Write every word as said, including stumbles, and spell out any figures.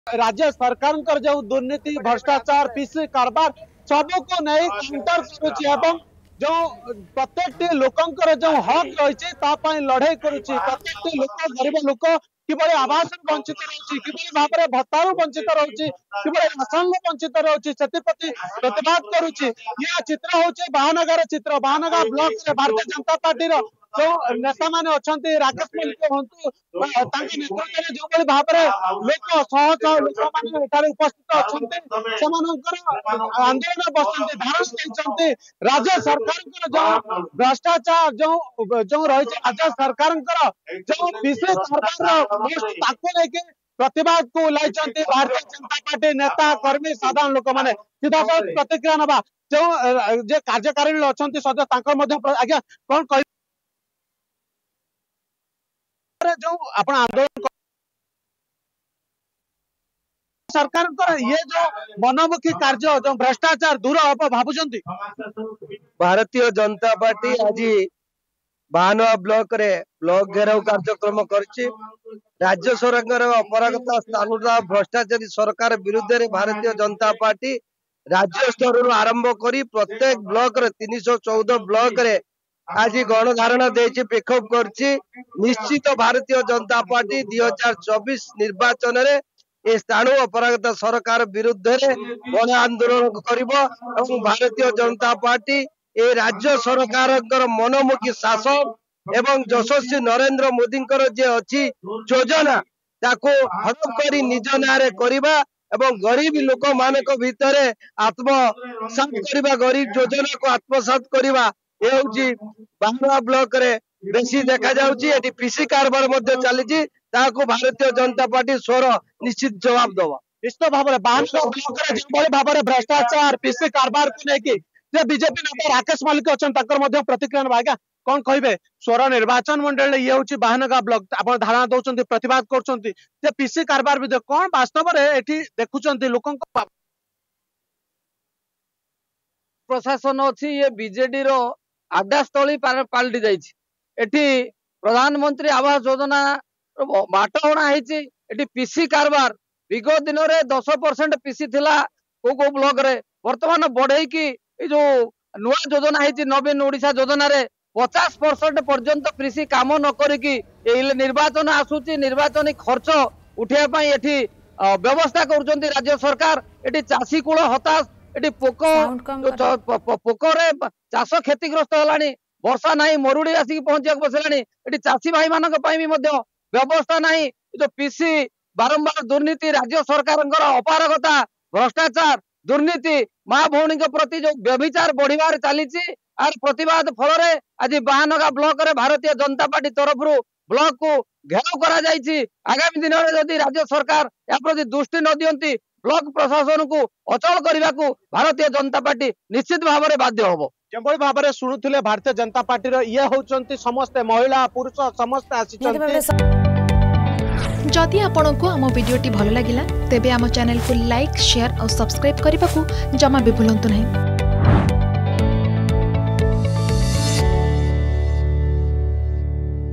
राज्य सरकार जो दुर्नीति भ्रष्टाचार पीसी कारबार सबको नहीं काउंटर करुच्ची जो प्रत्येक लोकंकर जो हक रही लड़ाई करुच्ची प्रत्येक लोक गरीब लोक किभली आवास वंचित रही कि भाव में भत्तार वंचित रही कि राशन वंचित रही से प्रतिवाद करुच्ची यह चित्र हूँ बाहानगर चित्र बाहानगर ब्लॉक भारतीय जनता पार्टी जो नेता मैंने अच्छा राकेश मल्लिक हूँ नेतृत्व जो भाव में लोक शह शह लोक मैंने उपस्थित अच्छा आंदोलन बसते धारण देते राज्य सरकार जो भ्रष्टाचार जो जो रही राज्य सरकार जो पीसी सरकार लेके प्रतिवाद को ओह्लैंट भारतीय जनता पार्टी नेता कर्मी साधारण लोक मैंने सीधा प्रतिक्रिया नवा जो कार्यकारिणी अच्छा सदस्य आज्ञा कौन कह जो अपना आंदोलन सरकार ये जो मनोमुखी कार्य जो भ्रष्टाचार दूर हम भावुंट भारतीय जनता पार्टी आज बाहानवा ब्लॉक रे ब्लॉक घेराव कार्यक्रम करछि राज्य सरकार अपरागता स्थान भ्रष्टाचारी सरकार विरुद्ध रे भारतीय जनता पार्टी राज्य स्तर आरंभ करी प्रत्येक ब्लॉक रे तीन सौ चौदह ब्लॉक रे आज गणधारणा देछि विक्षोभ करछि निश्चित भारतीय जनता पार्टी दुई हजार चौबीस निर्वाचन रे ए स्थाणु अपरागता सरकार विरुद्ध रे गण आंदोलन करिबो एवं भारतीय जनता पार्टी ए राज्य सरकार मनोमुखी शासन एवं यशस्वी नरेंद्र मोदी जे अच्छी योजना ताको हड़प करी निज नारे करिबा एवं गरीब लोक मानक भितर आत्मसात करिबा गरीब योजना को आत्मसात करिबा ए होची बाहानवा ब्लॉक रे बेसी देखा जाउची एटी पीसी कारबार मध्ये चलीची ताको भारतीय जनता पार्टी स्वर निश्चित जवाब दवा निश्चित भाव में बाहानवा ब्लॉक रे जो भाव में भ्रष्टाचार पीसी कारबार को लेके जे बीजेपी नेता राकेश मल्लिक अच्छा प्रतिक्रिया नवा आज्ञा कौन कहे स्वर निर्वाचन मंडल ये हूँ बाहानगा ब्लॉक आप धारणा दौरान प्रतिवाद कर पीसी कारबार विधि कौन वास्तव में देखुं लोक प्रशासन अच्छी ये बीजेडी रो आड्डास्थली पलटि जाइए प्रधानमंत्री आवास योजना बाट हणा है पीसी कारबार विगत दिन में दस परसेंट पीसी थिला को को ब्लॉक रे वर्तमान बढ़े कि जो नुआ योजना है नवीन ओडिशा योजना रे पचास परसेंट पर्यंत पीसी काम न करिकी निर्वाचन आसूची निर्वाचन खर्च उठाई एठी व्यवस्था कर राज्य सरकार एठी चाषी कूल हताश एठी पोक पोकरे चाष क्षतिग्रस्त होलानी वर्षा नहीं मरुड़ी आसिक पहुंचा बसलानी एठी चाषी भाई मानक पई भी मध्य व्यवस्था नहीं जो पीसी बारंबार दुर्नीति राज्य सरकार अपारगता भ्रष्टाचार दुर्नीति माँ भौणी प्रति जो व्यभिचार बढ़िबार चली आर प्रतिवाद फल आज बाहानगा ब्लॉक रे भारतीय जनता पार्टी तरफ ब्लॉक को घेराव करा जायछि आगामी दिन में यदि राज्य सरकार या प्रति दृष्टि न दियंती ब्लॉक प्रशासन को अचल करने को भारतीय जनता पार्टी निश्चित भाव में बाध्य होबो जो भाव में शुणुले भारतीय जनता पार्टी ये होचंती समस्त महिला पुरुष समस्त आसी जदि आपंक आम भिडी भल लगा तेब आम चैनल को लाइक शेयर और सब्सक्राइब करने को जमा भी भूलु नहीं।